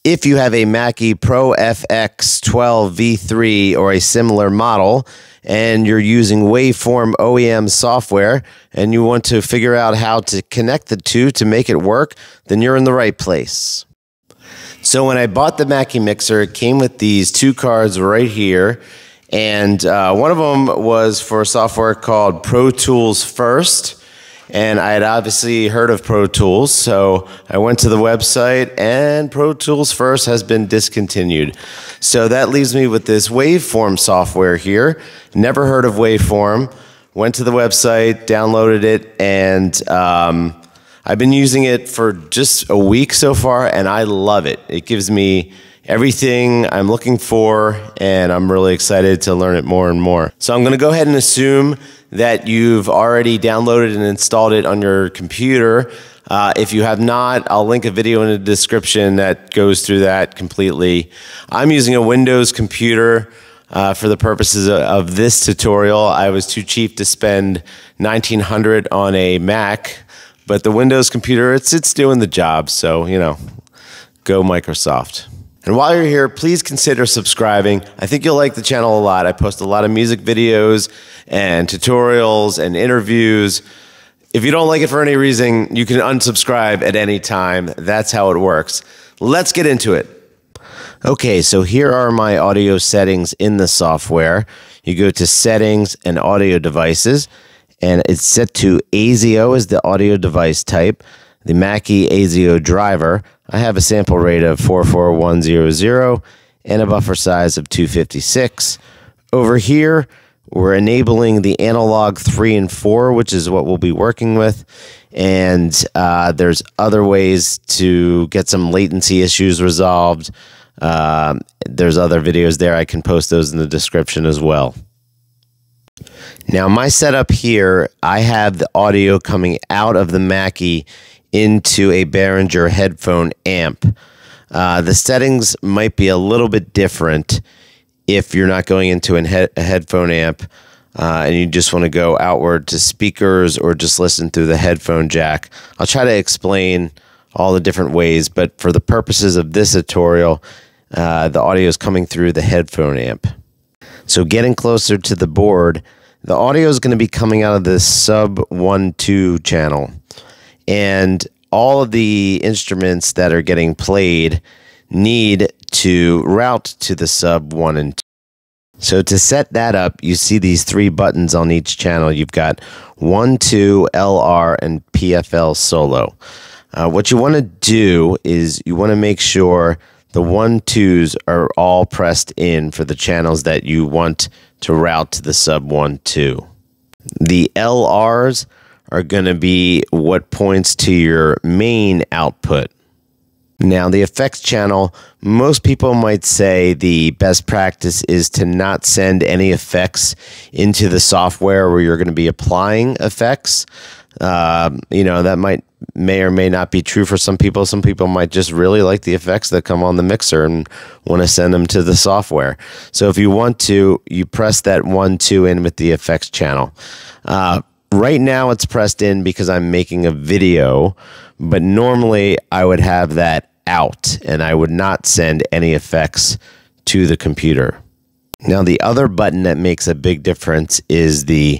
If you have a Mackie Pro FX 12 V3 or a similar model, and you're using Waveform OEM software, and you want to figure out how to connect the two to make it work, then you're in the right place. So when I bought the Mackie mixer, it came with these two cards right here, and one of them was for software called Pro Tools First. And I had obviously heard of Pro Tools, so I went to the website, and Pro Tools First has been discontinued. So that leaves me with this Waveform software here. Never heard of Waveform. Went to the website, downloaded it, and I've been using it for just a week so far, and I love it. It gives me everything I'm looking for, and I'm really excited to learn it more and more. So I'm going to go ahead and assume that you've already downloaded and installed it on your computer. If you have not, I'll link a video in the description that goes through that completely. I'm using a Windows computer for the purposes of this tutorial. I was too cheap to spend $1,900 on a Mac, but the Windows computer, it's doing the job, so, you know, go Microsoft. And while you're here, please consider subscribing. I think you'll like the channel a lot. I post a lot of music videos and tutorials and interviews. If you don't like it for any reason, you can unsubscribe at any time. That's how it works. Let's get into it. Okay, so here are my audio settings in the software. You go to Settings and Audio Devices, and it's set to ASIO as the audio device type. The Mackie ASIO driver. I have a sample rate of 44100 and a buffer size of 256. Over here, we're enabling the analog 3 and 4, which is what we'll be working with. And there's other ways to get some latency issues resolved. There's other videos there. I can post those in the description as well. Now, my setup here, I have the audio coming out of the Mackie into a Behringer headphone amp. The settings might be a little bit different if you're not going into a headphone amp and you just want to go outward to speakers or just listen through the headphone jack. I'll try to explain all the different ways, but for the purposes of this tutorial, the audio is coming through the headphone amp. So getting closer to the board, the audio is going to be coming out of this sub 1-2 channel. And all of the instruments that are getting played need to route to the sub 1 and 2. So to set that up, you see these 3 buttons on each channel. You've got 1, 2, LR, and PFL solo. What you want to do is you want to make sure the 1, 2s are all pressed in for the channels that you want to route to the sub 1, 2. The LRs are going to be what points to your main output. Now, the effects channel, most people might say the best practice is to not send any effects into the software where you're going to be applying effects. You know, that may or may not be true for some people. Some people might just really like the effects that come on the mixer and want to send them to the software. So if you want to, you press that 1, 2 in with the effects channel. Right now it's pressed in because I'm making a video, but normally I would have that out and I would not send any effects to the computer. Now, the other button that makes a big difference is the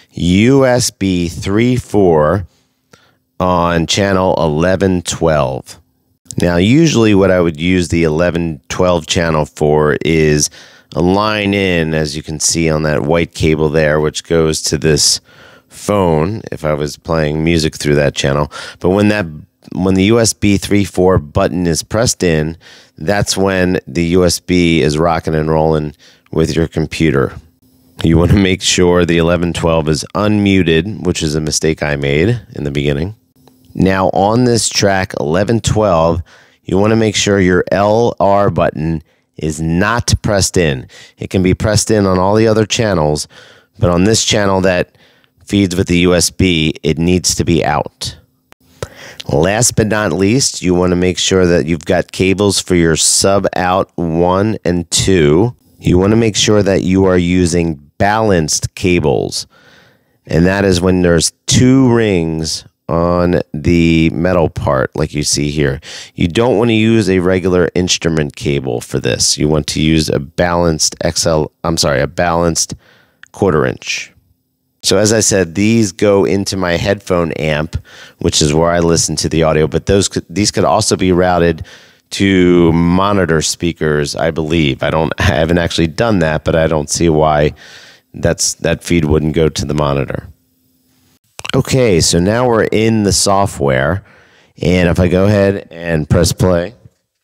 USB 3.4 on channel 1112. Now, usually what I would use the 1112 channel for is a line in, as you can see on that white cable there, which goes to this phone if I was playing music through that channel. But when the USB 3.4 button is pressed in, that's when the USB is rocking and rolling with your computer. You want to make sure the 1112 is unmuted, which is a mistake I made in the beginning. Now, on this track 1112, you want to make sure your LR button is not pressed in. It can be pressed in on all the other channels, but on this channel that feeds with the USB, it needs to be out. Last but not least, you want to make sure that you've got cables for your sub out 1 and 2. You want to make sure that you are using balanced cables. And that is when there's 2 rings on the metal part like you see here. You don't want to use a regular instrument cable for this. You want to use a balanced a balanced 1/4 inch. So as I said, these go into my headphone amp, which is where I listen to the audio, but these could also be routed to monitor speakers, I believe. I haven't actually done that, but I don't see why that feed wouldn't go to the monitor. Okay, so now we're in the software, and if I go ahead and press play,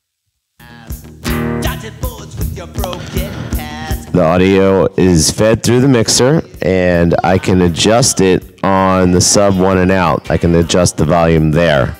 the audio is fed through the mixer, and I can adjust it on the sub 1 and out. I can adjust the volume there.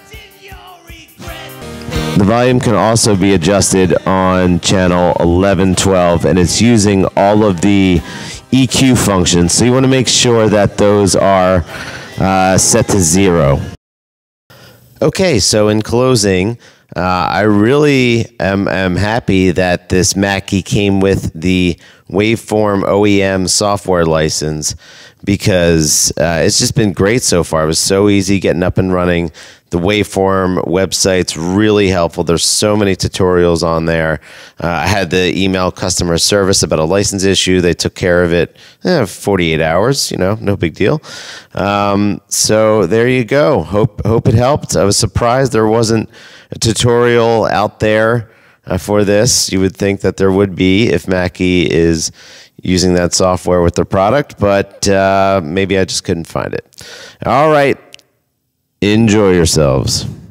The volume can also be adjusted on channel 11, 12, and it's using all of the EQ functions. So you want to make sure that those are set to 0. Okay, so in closing, I really am happy that this Mackie came with the Waveform OEM software license, because it's just been great so far. It was so easy getting up and running. The Waveform website's really helpful. There's so many tutorials on there. I had to email customer service about a license issue. They took care of it 48 hours, no big deal. So there you go. Hope it helped. I was surprised there wasn't a tutorial out there for this. You would think that there would be if Mackie is using that software with their product, but maybe I just couldn't find it. All right. Enjoy yourselves.